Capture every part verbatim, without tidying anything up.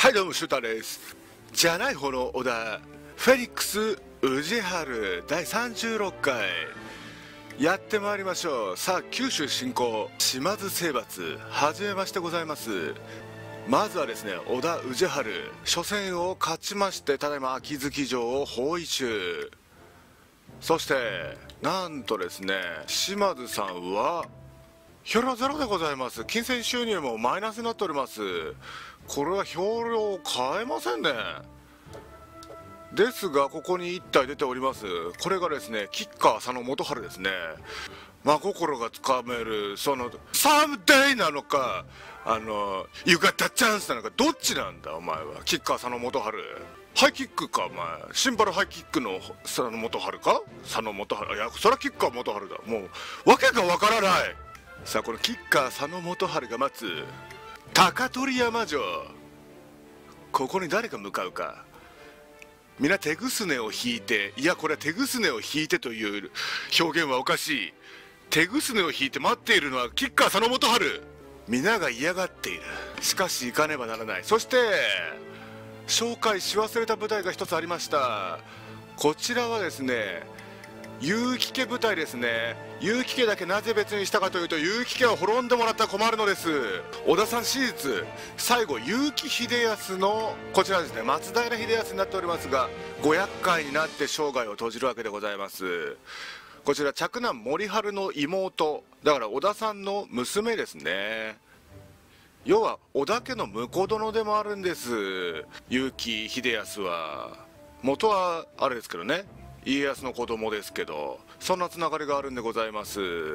はいどうもシューターです。じゃない方の小田フェニックス宇治原だいさんじゅうろっかいやってまいりましょう。さあ九州進行島津征伐始めましてございます。まずはですね小田宇治原初戦を勝ちまして、ただいま秋月城を包囲中。そしてなんとですね島津さんはヒョロゼロでございます。金銭収入もマイナスになっております。これは票量変えませんね。ですがここにいったい出ております。これがですね吉川佐野元春ですね。真心がつかめるそのサムデイなのか、あの浴衣チャンスなのか、どっちなんだお前は。吉川佐野元春ハイキックかお前。シンバルハイキックの佐野元春か佐野元春。いやそれは吉川元春だ。もうわけがわからない。さあこの吉川佐野元春が待つ高取山城、ここに誰が向かうか。皆手ぐすねを引いて、いやこれは手ぐすねを引いてという表現はおかしい。手ぐすねを引いて待っているのは吉川佐野元春。皆が嫌がっている。しかし行かねばならない。そして紹介し忘れた部隊が一つありました。こちらはですね結城家部隊ですね。結城家だけなぜ別にしたかというと、結城家は滅んでもらったら困るのです。織田さん史実最後結城秀康のこちらですね松平秀康になっておりますが、ご厄介になって生涯を閉じるわけでございます。こちら嫡男森春の妹だから織田さんの娘ですね。要は織田家の婿殿でもあるんです。結城秀康は元はあれですけどね、家康の子供ですけど、そんなつながりがあるんでございます。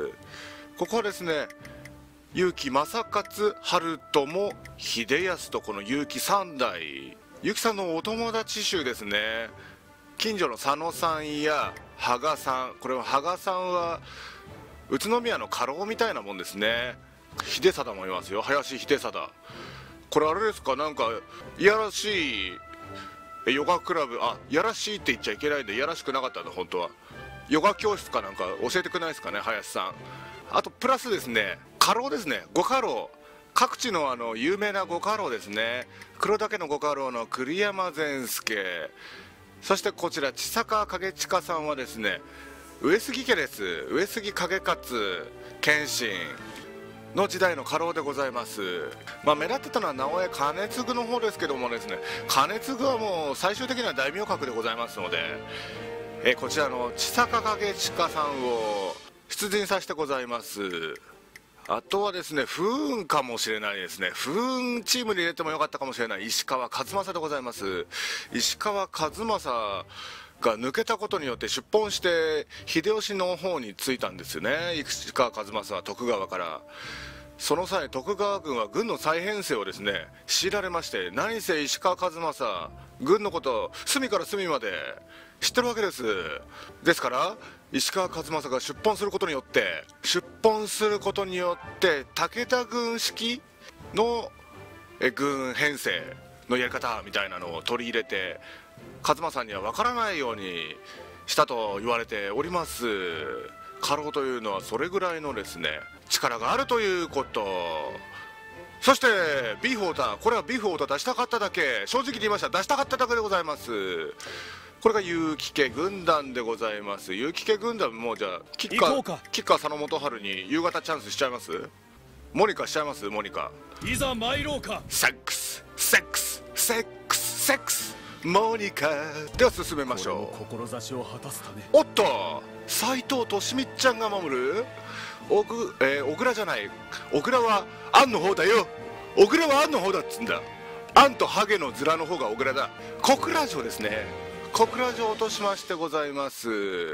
ここはですね結城正勝春友秀康とこの結城三代、結城さんのお友達衆ですね。近所の佐野さんや羽賀さん、これは羽賀さんは宇都宮の家老みたいなもんですね。秀貞もいますよ、林秀貞。これあれですか、なんかいやらしいヨガクラブ、あ、やらしいって言っちゃいけないんで、やらしくなかったんだ本当は。ヨガ教室かなんか教えてくれないですかね林さん。あとプラスですね家老ですね、ご家老、各地のあの有名なご家老ですね。黒岳のご家老の栗山善助、そしてこちら千坂景親さんはですね上杉家です。上杉景勝謙信の時代の家老でございます。まあ目立ってたのは直江兼続の方ですけどもですね、兼続はもう最終的には大名格でございますので、えこちらの千坂景親さんを出陣させてございます。あとはですね不運かもしれないですね、不運チームに入れてもよかったかもしれない石川数正でございます。石川数正が抜けたことによって出奔して秀吉の方に着いたんですよね、石川数正は徳川から。その際徳川軍は軍の再編成をですね強いられまして、何せ石川数正軍のことを隅から隅まで知ってるわけです。ですから石川数正が出奔することによって出奔することによって武田軍式の軍編成のやり方みたいなのを取り入れて数正には分からないようにしたと言われております。家老というのはそれぐらいのですね力があるということ。そしてビーフォーター、これはビーフォーター出したかっただけ、正直に言いました、出したかっただけでございます。これが結城家軍団でございます。結城家軍団もじゃあ吉川吉川佐野元春に夕方チャンスしちゃいます。モニカしちゃいます。モニカいざ参ろうか。 セックスセックスセックスセックスモニカでは進めましょう。 志を果たすため。 おっと斎藤利光ちゃんが守る小倉、えー、小倉じゃない、小倉はアンの方だよ。小倉はアンの方だっつんだ。アンとハゲの面の方が小倉だ。小倉城ですね。小倉城としましてございます。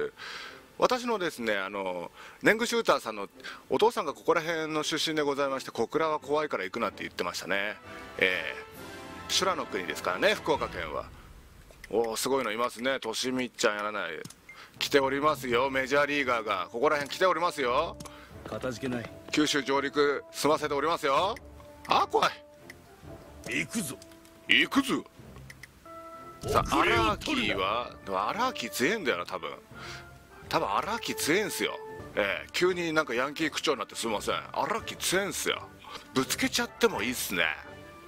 私のですねあの年貢シューターさんのお父さんがここら辺の出身でございまして、小倉は怖いから行くなって言ってましたね。えー、修羅の国ですからね福岡県は。おおすごいのいますね。利光ちゃんやらない来ておりますよ。メジャーリーガーがここら辺来ておりますよ。 かたじけない。 九州上陸済ませておりますよ。あー怖い。 行くぞ行くぞ。さあ荒木は荒木強えんだよな多分。多分荒木強えんすよ。えー、急になんかヤンキー口調になってすいません。荒木強えんすよ。ぶつけちゃってもいいっすね。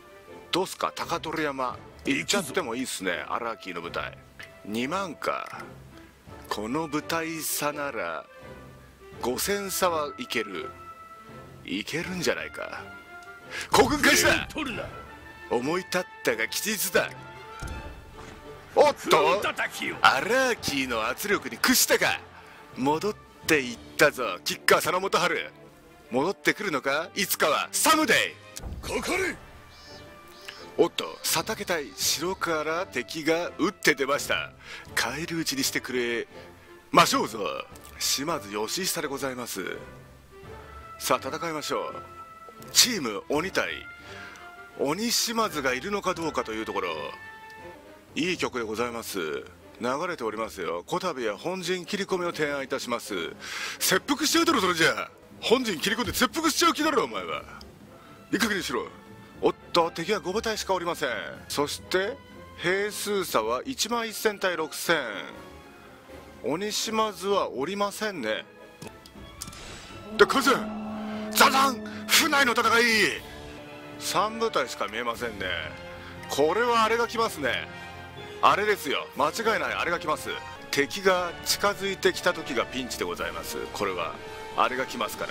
どうすか高取山行っちゃってもいいっすね。荒木の部隊にまんか。この部隊差ならごせん差はいけるいけるんじゃないか。行軍開始だ。思い立ったが吉日だ。おっと荒木の圧力に屈したか。戻っていったぞキッカー佐野元春。戻ってくるのかいつかはサムデイ。かかれ。おっと佐竹隊城から敵が撃って出ました。返り討ちにしてくれましょうぞ。島津義久でございます。さあ戦いましょう。チーム鬼対鬼島津がいるのかどうかというところ。いい曲でございます。流れておりますよ。こたびは本陣切り込みを提案いたします。切腹しちゃうだろそれじゃあ。本陣切り込んで切腹しちゃう気だろお前は。いい加減にしろ。おっと敵はご部隊しかおりません。そして兵数差はいちまんせん対ろくせん。鬼島津はおりませんね。でカズザザン府内の戦いさん部隊しか見えませんね。これはあれが来ますね。あれですよ間違いない。あれが来ます。敵が近づいてきた時がピンチでございます。これはあれが来ますから。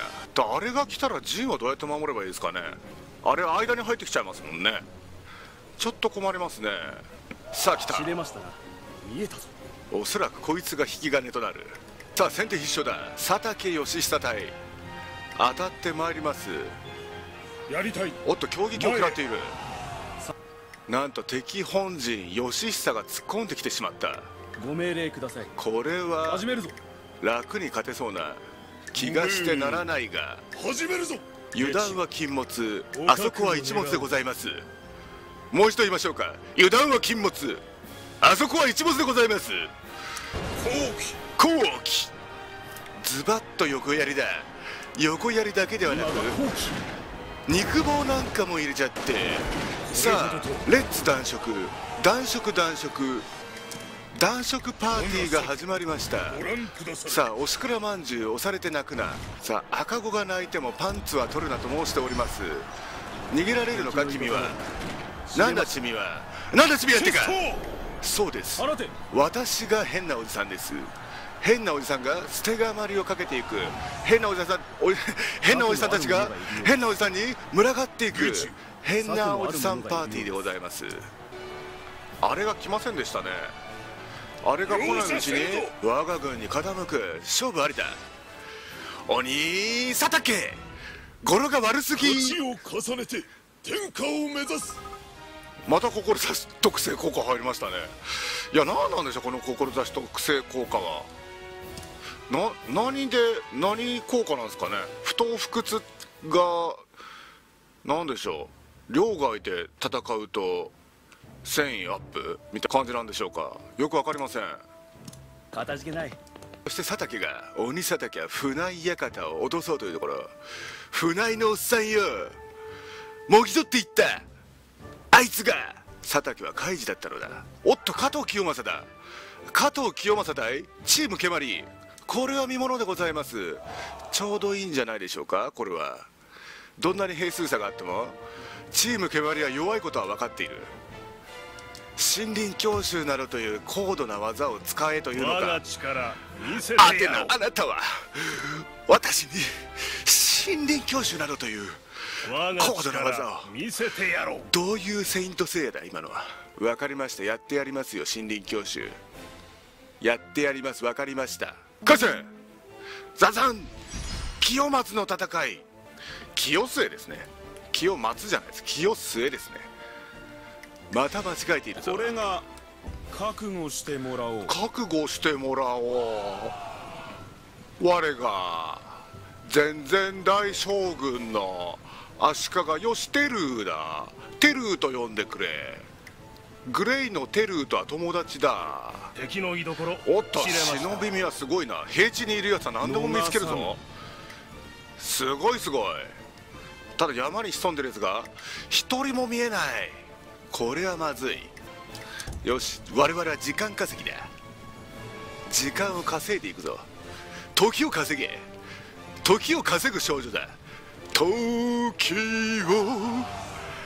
あれが来たら陣はどうやって守ればいいですかね。あれ間に入ってきちゃいますもんね。ちょっと困りますね。さあ来た。 知れましたな。見えたぞ。 おそらくこいつが引き金となる。さあ先手必勝だ。佐竹義久隊当たってまいります。 やりたい。 おっと強撃を食らっている。なんと敵本陣義久が突っ込んできてしまった。 ご命令ください。 これは始めるぞ。 楽に勝てそうな気がしてならないが、 始めるぞ。 油断は禁物、あそこは一物でございます。もう一度言いましょうか。油断は禁物、あそこは一物でございます。後期後期ズバッと横槍だ。横槍だけではなく肉棒なんかも入れちゃって、さあレッツ男色男色男色男色パーティーが始まりました。さあおしくらまんじゅう押されて泣くな。さあ赤子が泣いてもパンツは取るなと申しております。逃げられるのか君は。なんだ君は。なんだ君はってか。そうです、私が変なおじさんです。変なおじさんが捨てがまりをかけていく。変なおじさんお変なおじさんたちが変なおじさんに群がっていく変なおじさんパーティーでございます。あれが来ませんでしたね。あれが来ないうちに我が軍に傾く。勝負ありだ。鬼佐竹語呂が悪すぎ。 年を重ねて天下を目指す。 また志特性効果入りましたね。いや何なんでしょうこの志特性効果は。な何で何効果なんですかね。不当不屈が何でしょう。両外で戦うと戦意アップみたいな感じなんでしょうか。よくわかりません。 かたじけない。 そして佐竹が鬼佐竹は船井館を落とそうというところ。船井のおっさんよもぎ取っていった。あいつが佐竹は海事だったのだ。おっと加藤清正だ。加藤清正対チーム蹴鞠、これは見ものでございます。ちょうどいいんじゃないでしょうか。これはどんなに兵数差があってもチーム蹴鞠は弱いことは分かっている。森林教習などという高度な技を使えというのか。 我が力見せてあてやろう。 なあなたは私に森林教習などという高度な技を見せてやろう。 どういうセイントセイヤだ今のは。分かりました、やってやりますよ。森林教習やってやります。分かりました。カセザザン清松の戦い。清末ですね。清松じゃないです。清末ですね。また間違えているぞ。 これが覚悟してもらおう。 覚悟してもらおう。我が全然大将軍の足利義テルーだ。テルーと呼んでくれ。グレイのテルーとは友達だ。 敵の居所おっと忍び目はすごいな。平地にいるやつは何でも見つけるぞ。すごいすごい。ただ山に潜んでるやつが一人も見えない。これはまずい。よし我々は時間稼ぎだ。時間を稼いでいくぞ。時を稼げ。時を稼ぐ少女だ。時を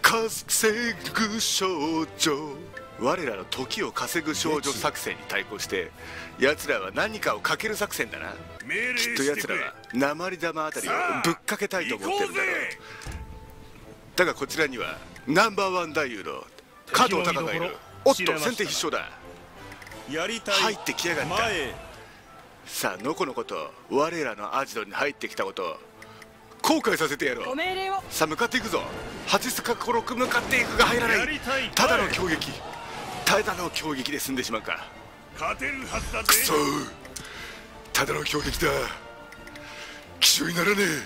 稼ぐ少女、我らの時を稼ぐ少女作戦に対抗して奴らは何かをかける作戦だな。きっと奴らは鉛玉あたりをぶっかけたいと思ってるんだろう。だがこちらにはナンバーワン太夫の加藤隆がいる。おっと先手必勝だ。入ってきやがった。さあのこのこと我らのアジトに入ってきたこと後悔させてやろう。さあ向かっていくぞ。八須賀五六向かっていくが入らない。ただの強撃、ただの強撃で済んでしまうか。 勝てるはずだぜ。 くそ、ただの強撃だ。奇襲にならねえ。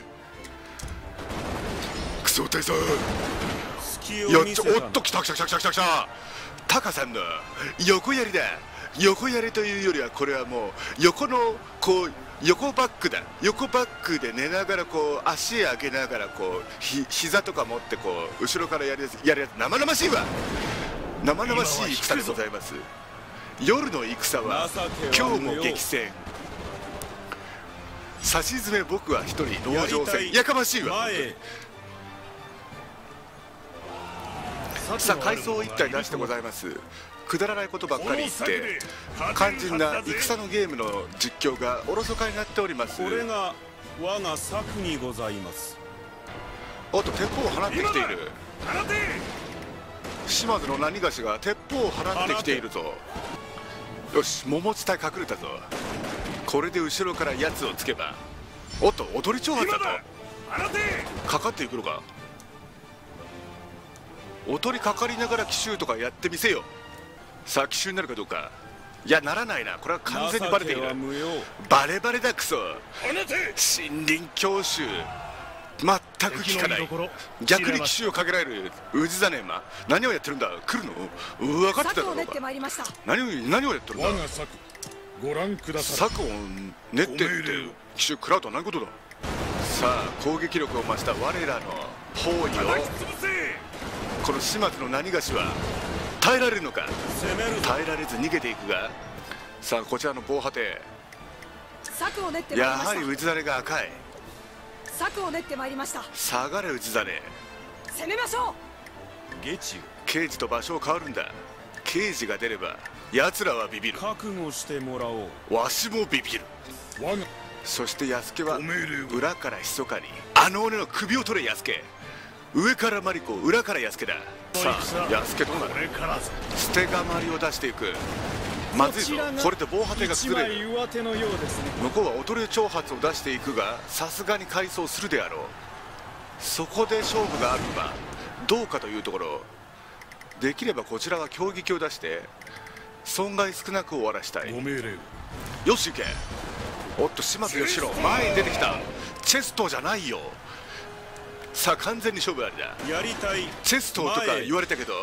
クソ大佐、やっちゃ、おっと来た来た来た来た来た来た。タカさんの横槍だ。横槍というよりはこれはもう横のこう横バックだ。横バックで寝ながらこう足上げながらこうひ膝とか持ってこう後ろからやるやつやるやつ生々しいわ。生々しい戦でございます。夜の戦は今日も激戦。さしずめ僕は一人籠城戦、やかましいわ。さあ階層一体出してございます。くだらないことばっかり言って肝心な戦のゲームの実況がおろそかになっております。 これが我が策にございます。 おっと鉄砲を放ってきている。島津の何がしが鉄砲を放ってきているぞ。よし桃地帯隠れたぞ。これで後ろからやつをつけば、おっと踊り挑発だとかかっていくのか。踊りかかりながら奇襲とかやってみせよ。さあ奇襲になるかどうか。いやならないな。これは完全にバレている。バレバレだクソ。森林強襲全く効かない。逆に奇襲をかけられる氏真馬。何をやってるんだ。来るの分かってただろうか。何を何をやってるんだ。 ご覧ください。 策を練ってって奇襲食らうとは何事だ。さあ攻撃力を増した我らの包囲をこの島津の何がしは耐えられるのか。耐えられず逃げていくが、さあこちらの防波堤、やはり氏真が赤い。 策を練ってまいりました。 下がれ氏真、 攻めましょう。 刑事と場所を変わるんだ。刑事が出れば奴らはビビる。 覚悟してもらおう。 わしもビビる。そして安家は裏から密かにあの俺の首を取れ。安家上からマリコ、裏から安家だ。さあ安家どうなる。捨てがまりを出していく。まずいぞ。これで防波堤が崩れる。向こうは踊り挑発を出していくがさすがに回想するであろう。そこで勝負があるのはどうかというところ。できればこちらは強撃を出して損害少なく終わらしたい。よし行け。おっと島津義郎前に出てきた。チェストじゃないよ。さあ完全に勝負ありだ。 やりたいチェストとか言われたけど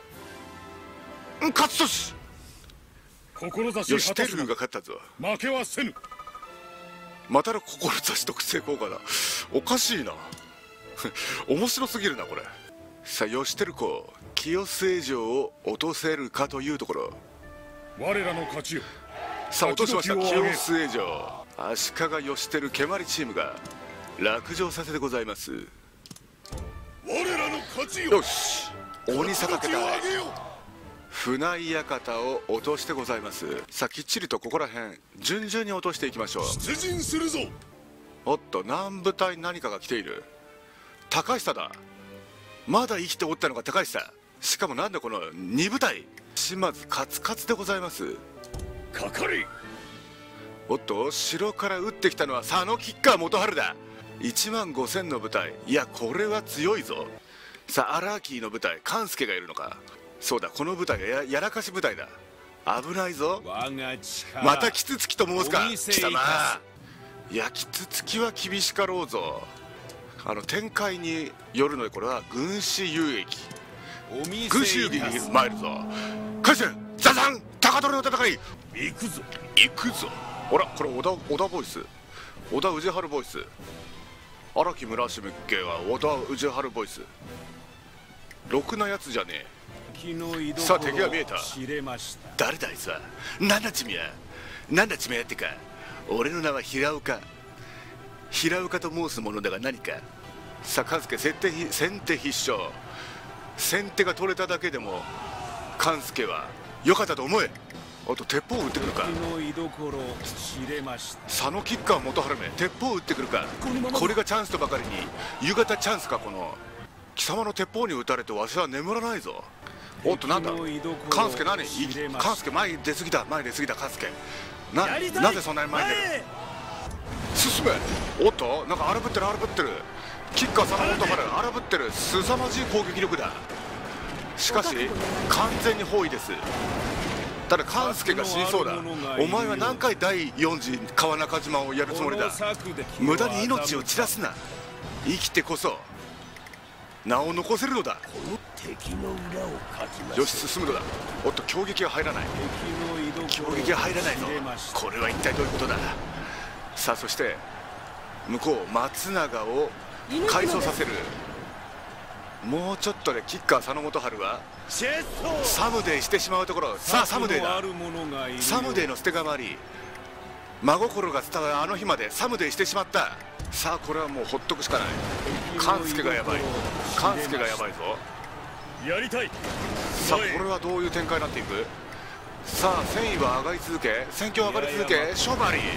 勝つとし。よしテルーが勝ったぞ。 負けはせぬ。 またの志と成功かだ。おかしいな面白すぎるなこれ。さあ義輝公清須城を落とせるかというところ。 我らの勝ちよ。 さあ落としました清須城。足利義輝蹴鞠チームが落城させてございます。 我らの勝ちよ。 よし鬼坂家隊船井館を落としてございます。さあきっちりとここら辺順々に落としていきましょう。 出陣するぞ。 おっと南部隊何かが来ている。高久だ。まだ生きておったのが高久。しかもなんだこのに部隊。島津カツカツでございます。 かかれ。 おっと城から撃ってきたのは佐野吉川元春だ。いちまんごせんの部隊。いやこれは強いぞ。さあ荒木の部隊勘助がいるのか。そうだこの部隊が や, やらかし部隊だ。危ないぞ。またキツツキと申すか貴様。いやキツツキは厳しかろうぞ。あの展開によるのでこれは軍師有益。軍師有益に参るぞ。返せザザン高取の戦い。 行くぞ行くぞ。ほらこれ織田織田ボイス、織田氏春ボイス。荒木村重家は織田氏春ボイス。ろくなやつじゃねえ。さあ敵が見えた。誰だあいつは。なんだちみやなんだちみやってか。俺の名は平岡。平岡と申すものだが何か。さあ勘助先手先手必勝。 先手が取れただけでも勘助は良かったと思え。あと鉄砲を撃ってくるか。佐野吉川元春め鉄砲を撃ってくるか。これがチャンスとばかりに夕方チャンスか。この貴様の鉄砲に撃たれてわしは眠らないぞ。おっとなんだ勘助、何勘助前に出過ぎた前に出過ぎた勘助ななぜそんなに前に出る。進め。おっとなんか荒ぶってる荒ぶってる。吉川佐野元春荒ぶってる。凄まじい攻撃力だ。しかし完全に包囲です。ただ勘助が死にそうだ。お前は何回第四次川中島をやるつもりだ。無駄に命を散らすな。生きてこそ名を残せるのだ。よし進むのだ。おっと強撃が入らない。強撃が入らないぞ。これは一体どういうことだ。さあそして向こう松永を回想させる。もうちょっとで吉川佐野元春はサムデーしてしまうところ。さあサムデーだ。サムデーの捨てが回り真心が伝わるあの日までサムデーしてしまった。さあこれはもうほっとくしかない。勘助がやばい。勘助がやばいぞ。 やりたい。 さあこれはどういう展開になっていく。さあ戦意は上がり続け戦況上がり続けショバリー。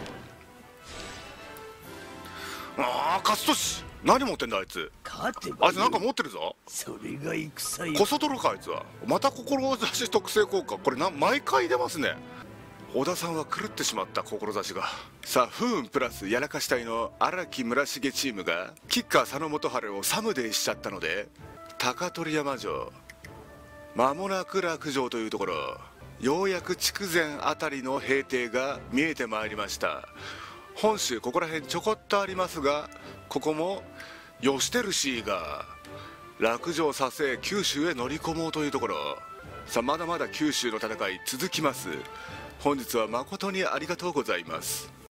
ああ勝利何持ってんだあいつ。あいつなんか持ってるぞ。 それが戦よ。 こそ泥かあいつは。また志特性効果。これな毎回出ますね。小田さんは狂ってしまった志が。さあ不運プラスやらかし隊の荒木村重チームが吉川佐野元春をサムデーしちゃったので高取山城間もなく落城というところ。ようやく筑前あたりの平定が見えてまいりました。本州ここら辺ちょこっとありますがここも義輝氏が落城させ九州へ乗り込もうというところ。さあまだまだ九州の戦い続きます。本日は誠にありがとうございます。